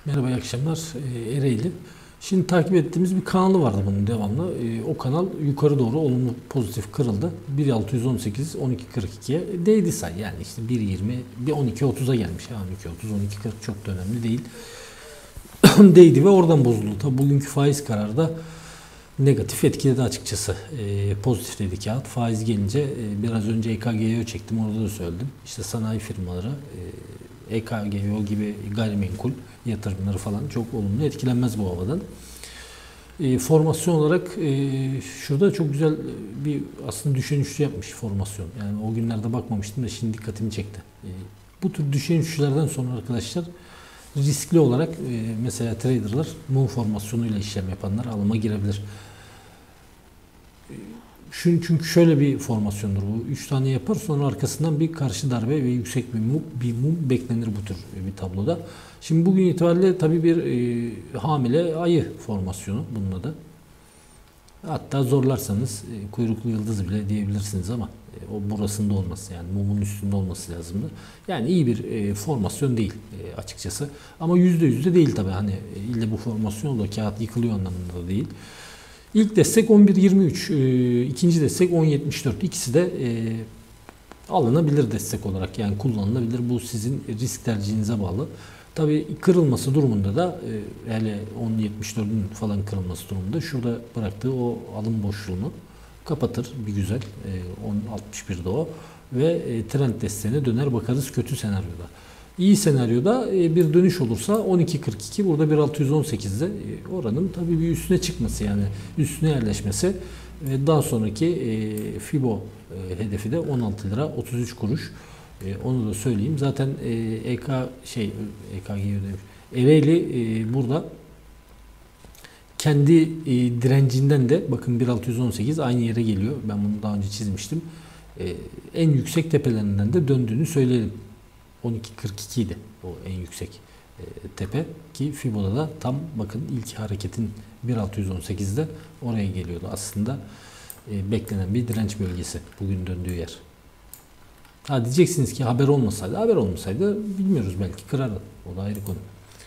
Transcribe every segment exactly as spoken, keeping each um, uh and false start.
Merhaba, iyi akşamlar. Ee, Ereğli. Şimdi takip ettiğimiz bir kanalı vardı bunun devamlı. Ee, o kanal yukarı doğru olumlu pozitif kırıldı. bir altı yüz on sekiz on iki kırk ikiye değdi say. Yani işte bir yirmi, bir on iki otuza gelmiş. Yani on iki otuz, on iki kırk çok da önemli değil. Değdi ve oradan bozuldu. Tabi bugünkü faiz kararı da negatif etkiledi açıkçası. E, pozitif dedi kağıt. Faiz gelince e, biraz önce E K G O çektim, orada da söyledim. İşte sanayi firmaları, e, E K G O gibi gayrimenkul yatırımları falan çok olumlu etkilenmez bu havadan. E, formasyon olarak e, şurada çok güzel bir aslında düşen üçlü yapmış formasyon. Yani o günlerde bakmamıştım da şimdi dikkatimi çekti. E, bu tür düşen üçlülerden sonra arkadaşlar riskli olarak e, mesela traderlar mum formasyonuyla işlem yapanlar alıma girebilir. Çünkü şöyle bir formasyondur bu. üç tane yapar, sonra arkasından bir karşı darbe ve yüksek bir mum, bir mum beklenir bu tür bir tabloda. Şimdi bugün itibariyle tabii bir e, hamile ayı formasyonu bunun adı. Hatta zorlarsanız e, kuyruklu yıldız bile diyebilirsiniz ama e, o burasında olması, yani mumun üstünde olması lazımdır. Yani iyi bir e, formasyon değil e, açıkçası. Ama yüzde yüz de değil tabii. Hani e, ille bu formasyon da kağıt yıkılıyor anlamında da değil. İlk destek on bir yirmi üç, e, ikinci destek on yetmiş dört. İkisi de e, alınabilir destek olarak, yani kullanılabilir. Bu sizin risk tercihinize bağlı. Tabii kırılması durumunda da e, hele on yetmiş dördün falan kırılması durumunda şurada bıraktığı o alım boşluğunu kapatır bir güzel. E, on altmış birde o ve e, trend desteğine döner bakarız kötü senaryoda. İyi senaryoda e, bir dönüş olursa on iki kırk iki, burada bir altı yüz on sekizde e, oranın tabii bir üstüne çıkması, yani üstüne yerleşmesi ve daha sonraki e, Fibo e, hedefi de on altı lira otuz üç kuruş. E, onu da söyleyeyim. Zaten e, EK şey E K G demiş. Ereğli e, burada kendi e, direncinden de bakın bir altı yüz on sekiz aynı yere geliyor. Ben bunu daha önce çizmiştim. E, en yüksek tepelerinden de döndüğünü söyleyelim. on iki kırk iki idi o en yüksek e, tepe ki Fibo'da da tam bakın ilk hareketin bir altı yüz on sekizde oraya geliyordu. Aslında e, beklenen bir direnç bölgesi bugün döndüğü yer. Ha diyeceksiniz ki haber olmasaydı, haber olmasaydı bilmiyoruz, belki kırardı. O da ayrı konu.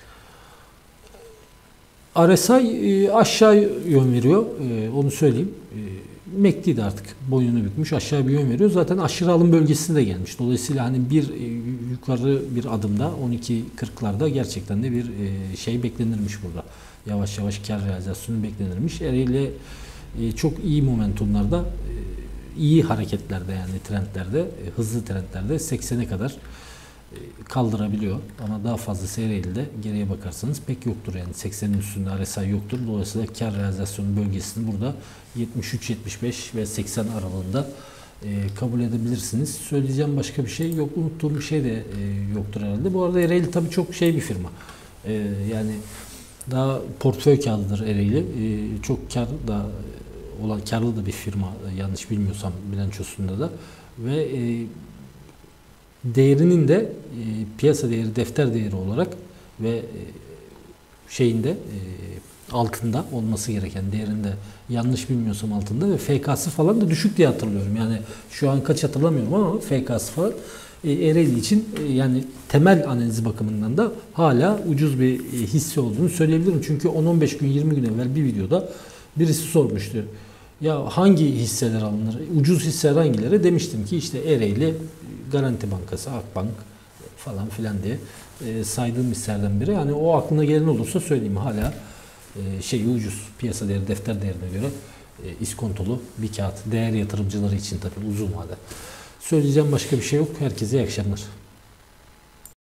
R S I e, aşağı yön veriyor. E, onu söyleyeyim. E, M A C D de artık boynunu bükmüş, aşağı bir yön veriyor. Zaten aşırı alım bölgesine de gelmiş. Dolayısıyla hani bir e, yukarı bir adımda on iki kırklarda gerçekten de bir e, şey beklenirmiş burada. Yavaş yavaş kar realizasyonu beklenirmiş. Ereğli e, çok iyi momentumlarda, e, iyi hareketlerde, yani trendlerde, hızlı trendlerde seksene kadar kaldırabiliyor. Ama daha fazla Ereğli'de geriye bakarsanız pek yoktur, yani seksenin üstünde R S I yoktur. Dolayısıyla kar realizasyonu bölgesini burada yetmiş üç yetmiş beş ve seksen aralığında kabul edebilirsiniz. Söyleyeceğim başka bir şey yok. Unuttuğum bir şey de yoktur herhalde. Bu arada Ereğli tabii çok şey bir firma. Yani daha portföy kağıdıdır Ereğli. Çok kar da olan, karlı da bir firma yanlış bilmiyorsam bilançosunda da ve e, değerinin de e, piyasa değeri, defter değeri olarak ve e, şeyinde e, altında olması gereken değerinde, yanlış bilmiyorsam altında ve F K'sı falan da düşük diye hatırlıyorum. Yani şu an kaç hatırlamıyorum ama F K'sı falan e, Ereğli için e, yani temel analizi bakımından da hala ucuz bir e, hisse olduğunu söyleyebilirim. Çünkü on on beş gün yirmi gün evvel bir videoda birisi sormuştu. Ya hangi hisseler alınır? Ucuz hisseler hangileri? Demiştim ki işte Ereğli, Garanti Bankası, Akbank falan filan diye e, saydığım hisselerden biri. Yani o aklına gelen olursa söyleyeyim, hala e, şey ucuz, piyasa değeri, defter değerine göre e, iskontolu bir kağıt. Değer yatırımcıları için tabii uzun vade. Söyleyeceğim başka bir şey yok. Herkese iyi akşamlar.